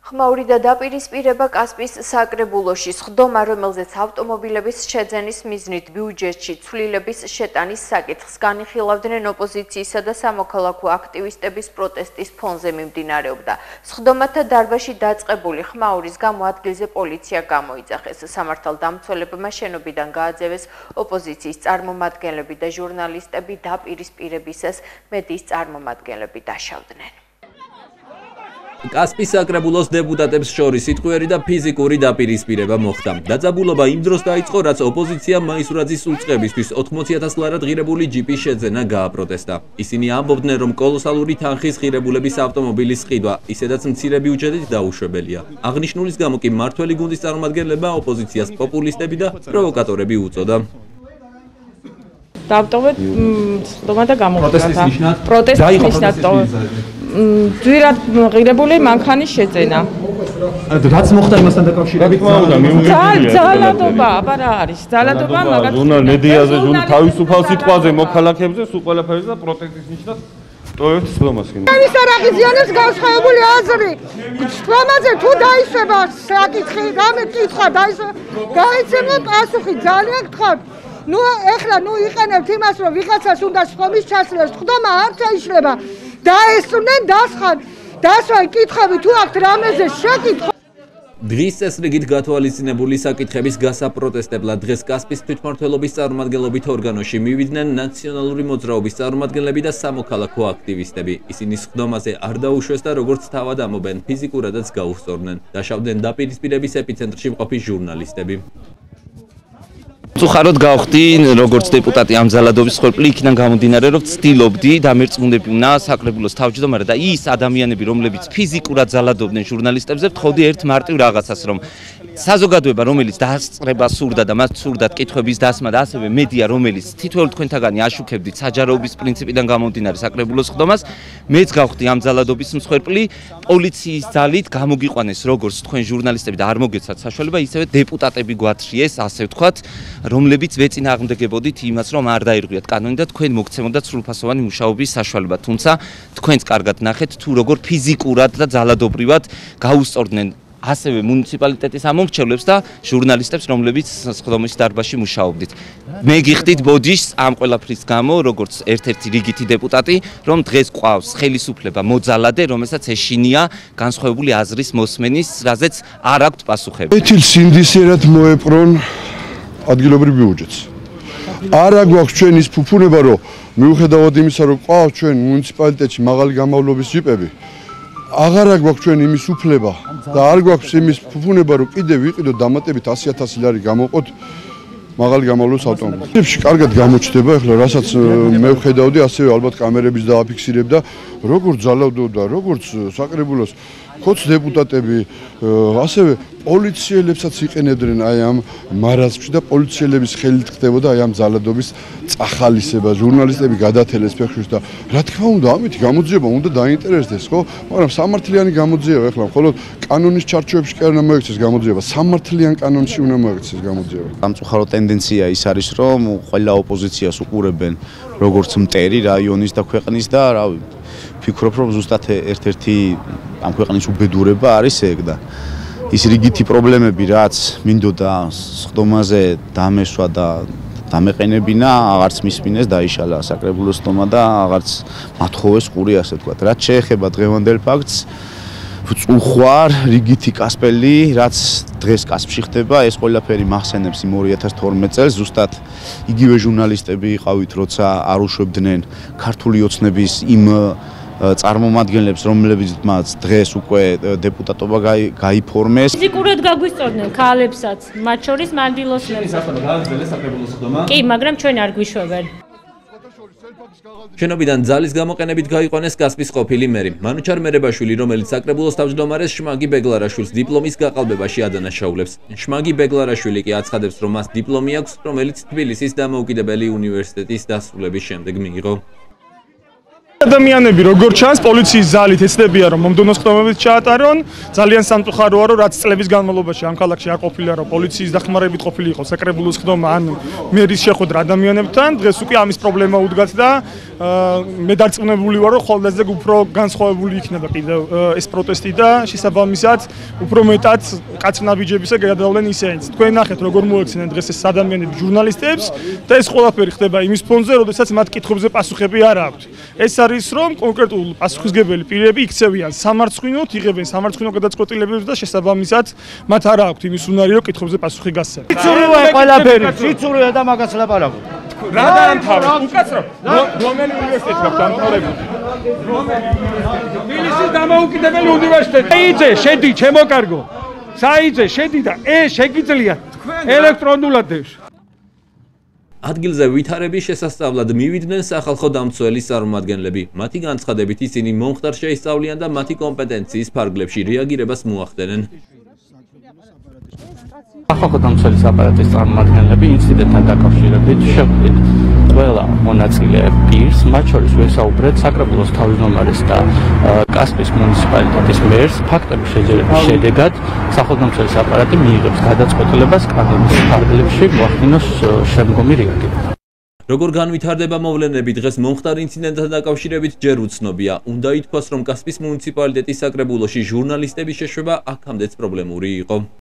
ხმაური და დაპირისპირება კასპიის საკრებულოში სხდომა, რომელზეც ავტომობილების შეძენის მიზნით ბიუჯეტში ცვლილების შეტანის საკითხს განიხილავდნენ ოპოზიციისა და სამოქალაქო აქტივისტების პროტესტის ფონზე მიმდინარეობდა. სხდომათა დარბაზში დაწყებული ხმაურის გამო ადგილზე პოლიცია გამოიძახეს. სამართალდამცველებმა შენობიდან გააძევეს ოპოზიციის წარმომადგენლები და ჟურნალისტები დაპირისპირებისას მედიის წარმომადგენლები დაშავდნენ. კასპიის საკრებულოს დეპუტატებს შორის სიტყვიერი და ფიზიკური დაპირისპირება მოხდა. დაძაბულობა იმ დროს დაიწყო, რაც ოპოზიციამ მაისურაძის უწყებისთვის 80,000 ლარად ღირებული ჯიპის შეძენა გააპროტესტა. ისინი ამბობდნენ, რომ კოლოსალური თანხის ღირებულების ავტომობილის ყიდვა ისედაც მცირე ბიუჯეტით დაუშვებელია. აღნიშნულის გამო კი მმართველი გუნდის წარმომადგენლებმა ოპოზიციას პოპულისტები და პროვოკატორები უწოდა. დავტოვეთ სხდომა და გამოვიდა. პროტესტის ნიშნად ძვირად ღირებული მანქანის შეძენა. რაც მოხდა იმასთან დაკავშირებით ძალადობა, აბა რა არის? ძალადობა მაგათ ჟურნალ მედიაზე თავისუფალ სიტყვაზე მოქალაქეებზე სულ ყველაფერზე და პროტესტის ნიშნად ტოვებთ სხდომას. ეს არ აღიზიანებს განსხვავებული აზრი. სხდომაზე თუ დაისვება საკითხი, გამეკითხა დაისვება, გაიცემა პასუხი, ძალიან გთხოვთ. ეხლა იყენებთ იმას, რომ ვიღაცას უნდა სხდომის ჩასვლა, სხდომა არ შეიძლება. დაესწრნენ დასხან დასვან კითხები თუ აქ რამეზე შეკითხვა. დღის წესრიგით გათვალისწინებული საკითხების გასაპროტესტებლად დღეს კასპიის თვითმმართველობის წარმომადგენლობით ორგანოში მივიდნენ ნაციონალური მოძრაობის წარმომადგენლები და სამოქალაქო აქტივისტები. ისინი სხდომაზე არ დაუშვეს და როგორც თავად ამობენ, ფიზიკურადაც გაუსწორდნენ. დაშავდნენ დაპირისპირების ეპიცენტრში მყოფი ჟურნალისტები. Წუხაროდ გავხდი როგორც დეპუტატი ამ ძალადობის მსხვერპლი იქიდან გამომდინარე რომ ვცდილობდი დამერწმუნებინა საკრებულოს თავმჯდომარე და ის ადამიანები რომლებიც ფიზიკურად ძალადობდნენ ჟურნალისტებზე ვთხოვდი ერთ მარტივ რაღაცას რომ საზოგადოება რომელიც დასწრება სურდა და მას სურდათ კითხვების დასმა და ასევე მედია რომელიც თითოეულ თქვენთაგანი აშუქებდით საჯაროობის პრინციპიდან გამომდინარე საკრებულოს ხდომას მეც გავხდი ამ ძალადობის მსხვერპლი პოლიციის ძალით გამოგიყვანეს როგორც თქვენ ჟურნალისტები და არ მოგეცათ საშუალება ისევე დეპუტატები გვათრიეს ასე ვთქვათ რომლებიც ვეწინააღმდეგებოდით იმას რომ არ დაირღვიათ კანონი და თქვენ მოგცემოდათ სრულფასოვანი მუშაობის საშუალება თუმცა თქვენც კარგად ნახეთ თუ როგორ ფიზიკურად და ძალადობრივად გაუსწორდნენ ასევე მუნიციპალიტეტის ამომრჩევლებს და ჟურნალისტებს რომლებიც სხდომის დარბაზში მუშაობდით მე გიხდით ბოდიშს ამ ყველაფრის გამო როგორც ერთ-ერთი რიგითი დეპუტატი რომ დღეს ყავს ხელისუფლება მოძალადე რომელსაც ეშინია განსხვავებული აზრის მოსმენის რაზეც არ აქვთ პასუხები ეთილ სინდისერად მოეპრონ ადგილობრივ ბიუჯეტს. არა გვაქვს ჩვენ ის ფუფუნება, რომ მიუხედავად იმისა, რომ ყავს ჩვენ მუნიციპალიტეტში მაღალი გამავლობის ჯიპები, აღარა გვაქვს ჩვენ იმის უფლება და არ გვაქვს იმის ფუფუნება, რომ კიდე ვიყიდოთ დამატებით 100,000 ლარი გამოყოთ მაღალი გამავლობის ავტომობილებში. კარგად გამოჩნდება, ახლა რასაც მე ვხედავდი, ასევე ალბათ კამერების დააფიქსირებდა, როგორც ძალადობდა, როგორც საკრებულოს ხოც დეპუტატები ასევე პოლიციელებსაც იყენებდნენ აი ამ მარაზმში და პოლიციელების ხელით ხდებოდა აი ამ ძალადობის წახალისება ჟურნალისტები გადათელეს ფეხშუშ და რა თქმა უნდა ამით გამოძიება უნდა დაინტერესდეს ხო მაგრამ სამართლიანი გამოძიება ეხლა მხოლოდ კანონის ჩარჩოებში კი არ უნდა მოექცეს გამოძიება სამართლიან კანონში უნდა მოექცეს გამოძიება სამწუხარო ტენდენცია ის არის რომ ყველა ოპოზიციას უყურებენ როგორც მტერი რაიონის და ქვეყნის და რავი ფიქრობ რომ ზუსტად ერთ-ერთი ამ ქვეყნის უბედურება არის ეგ და ის რიგითი პრობლემები რაც მინდოდა სხდომაზე დამესვა და დამეყენებინა აღარც მისმინეს დაიშალა საკრებულოს სხდომა და აღარც მათხოვეს ყური ასე ვთქვათ რაც შეეხება დღევანდელ ფაქტს ვწუხვარ რიგითი კასპელი რაც დღეს კასპში ხდება ეს ყველაფერი მახსენებს იმ 2012 წელს ზუსტად იგივე ჟურნალისტები იყავით როცა არ უშვებდნენ ქართული ოცნების იმ წარმომადგენლებს რომლებიც დღეს უკვე დეპუტატობა გაიფორმეს ფიზიკურად გაგვისწორდნენ ქალებსაც მათ შორის მანდილოსნებს კი მაგრამ ჩვენ არ გვიშვებენ შენობიდან ძალის გამოყენებით გაიყვანეს კასპიის ყოფილი მერი მანუჩარ მერებაშვილი რომელიც საკრებულოს თავმჯდომარეს შმაგი ბეგლარაშვილს დიპლომის გაყალბებაში ადანაშაულებს შმაგი ბეგლარაშვილი კი აცხადებს რომ მას დიპლომი აქვს რომელიც თბილისის დამოუკიდებელი უნივერსიტეტის დასრულების შემდეგ მიიღო ადამიანები როგორც ჩანს პოლიციის ზალით ეცდებიან რომ მომდევნო ხდომებით ჩაატარონ ძალიან სამწუხაროა რომ რაც წლების განმავლობაში ამ ქალაქში არ ყოფილა რომ პოლიციის დახმარებით ყოფილიყო საკრებულოს ხდომა ან მერის შეხვედრა ადამიანებთან დღეს უკვე ამის პრობლემა უდგათ და მე დარწმუნებული ვარ რომ ხოლმე უფრო განსხვავებული იქნება კიდევ ეს პროტესტი და შესაბამისად უფრო მეტად კაცნაბიჯებისა გადავლენ ისინიც თქვენ ნახეთ როგორ მოექცნენ დღეს ეს ადამიანები ჟურნალისტებს და ეს ყველაფერი ხდება იმის ფონზე როდესაც მათ კითხვებზე პასუხები არ აქვთ ეს არის რომ კონკრეტულ პასუხისგებელი პირები იქცევიან სამარცხვინოდ იღებენ სამარცხვინო გადაწყვეტილებებს და შესაბამისად მათ არ აქვთ იმის უნარი რომ კითხვებზე პასუხი გასცენ სიცურუა ყველაფერი სიცურუა და მაგას ლაპარაკობ რა დაამთავრეთ უკაცრავ რომელი უნივერსიტეტი გაქვთ დამთავრებული თბილისის დამოუკიდებელი უნივერსიტეტი საიძე შედი ჩემო კარგო საიძე შედი და შეგიძლია ელექტრონულად ადგილზე ვითარების შესასწავლად მივიდნენ სახალხო დამცველის წარმომადგენლები. მათი განცხადებით ისინი მომხდარ შეისწავლიან და მათი კომპეტენციის ფარგლებში რეაგირებას მოახდენენ. სახალხო დამცველის აპარატის წარმომადგენლები ინციდენტთან დაკავშირებით შეხვდით ყველა მონაწილე პირს, მათ შორის ვესაუბრეთ საკრებულოს თავმჯდომარეს და კასპიის მუნიციპალიტეტის მერს ფაქტების შეჯერების შედეგად სახალხო დამცველის აპარატი მიიღებს გადაწყვეტილებას კანონის ფარგლებში მოახდინოს შემდგომი რეაგირება. როგორ განვითარდება მოვლენები დღეს მომხდარ ინციდენტთან დაკავშირებით ჯერ უცნობია. უნდა ითქვას, რომ კასპიის მუნიციპალიტეტის საკრებულოში ჟურნალისტების შეშვება აქამდეც პრობლემური იყო.